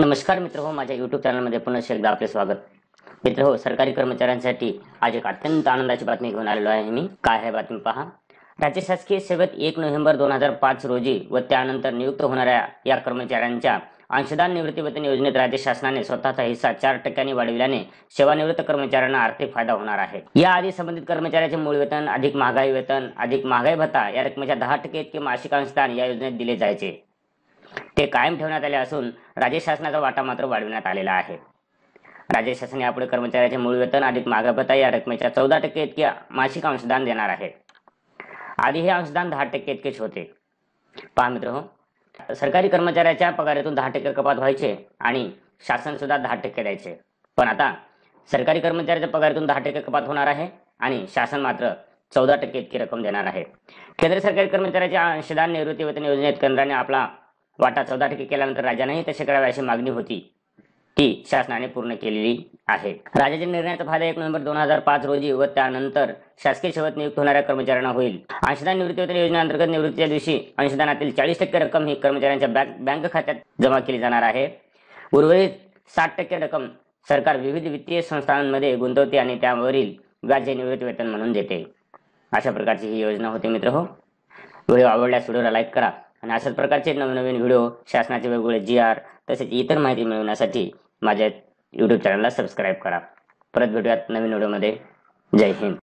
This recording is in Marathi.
नमस्कार मित्र हो, माझ्या YouTube चॅनलमध्ये पुन्हा एकदा आपले स्वागत. मित्र हो, सरकारी कर्मचाऱ्यांसाठी आज एक अत्यंत आनंदाची बातमी घेऊन आलेलो आहे मी. काय आहे बातमी पहा. राज्य शासकीय सेवेत 1 नोव्हेंबर 2005 रोजी व त्यानंतर नियुक्त होणाऱ्या या कर्मचाऱ्यांच्या अंशदान निवृत्तीवेतन योजनेत राज्य शासनाने स्वतःचा हिस्सा 4% वाढविल्याने सेवानिवृत्त कर्मचाऱ्यांना आर्थिक फायदा होणार आहे. याआधी संबंधित कर्मचाऱ्याचे मूळ वेतन अधिक महागाई वेतन अधिक महागाई भत्ता या रकमेच्या 10% इतके मासिक अंशदान या योजनेत दिले जायचे. ते कायम ठेवण्यात आले असून राज्य शासनाचा वाटा मात्र वाढविण्यात आलेला आहे. राज्य शासन यापुढे कर्मचाऱ्याचे मूळ वेतन अधिक महागाई भत्ता या रकमेच्या 14% इतके मासिक अंशदान देणार आहे. आधी हे अंशदान 10% इतकेच होते. पहा मित्र, सरकारी कर्मचाऱ्याच्या पगारातून 10% कपात व्हायचे आणि शासन सुद्धा 10% द्यायचे. पण आता सरकारी कर्मचाऱ्याच्या पगारातून 10% कपात होणार आहे आणि शासन मात्र 14% इतकी रक्कम देणार आहे. केंद्र सरकारी कर्मचाऱ्याच्या अंशदान निवृत्ती वेतन योजनेत केंद्राने आपला वाटा 14% केल्यानंतर राज्यानेही तसे करावे अशी मागणी होती, ती शासनाने पूर्ण केलेली आहे. राज्याच्या निर्णयाचा फायदा 1 नोव्हेंबर 2005 रोजी व त्यानंतर शासकीय सेवेत नियुक्त होणाऱ्या कर्मचाऱ्यांना होईल. अंशदान निवृत्ती वेतन योजनेअंतर्गत निवृत्तीच्या दिवशी अंशदानातील 40% रक्कम ही कर्मचाऱ्यांच्या बँक खात्यात जमा केली जाणार आहे. उर्वरित 60% रक्कम सरकार विविध वित्तीय संस्थांमध्ये गुंतवते आणि त्यावरील व्याज निवृत्ती वेतन म्हणून देते. अशा प्रकारची ही योजना होती मित्र हो. व्हिडिओ आवडल्यास व्हिडिओला लाईक करा आणि अशाच प्रकारचे नवनवीन व्हिडिओ, शासनाचे वेगवेगळे GR तसेच इतर माहिती मिळवण्यासाठी माझ्या YouTube चॅनलला सबस्क्राईब करा. परत भेटूयात नवीन व्हिडिओमध्ये. जय हिंद.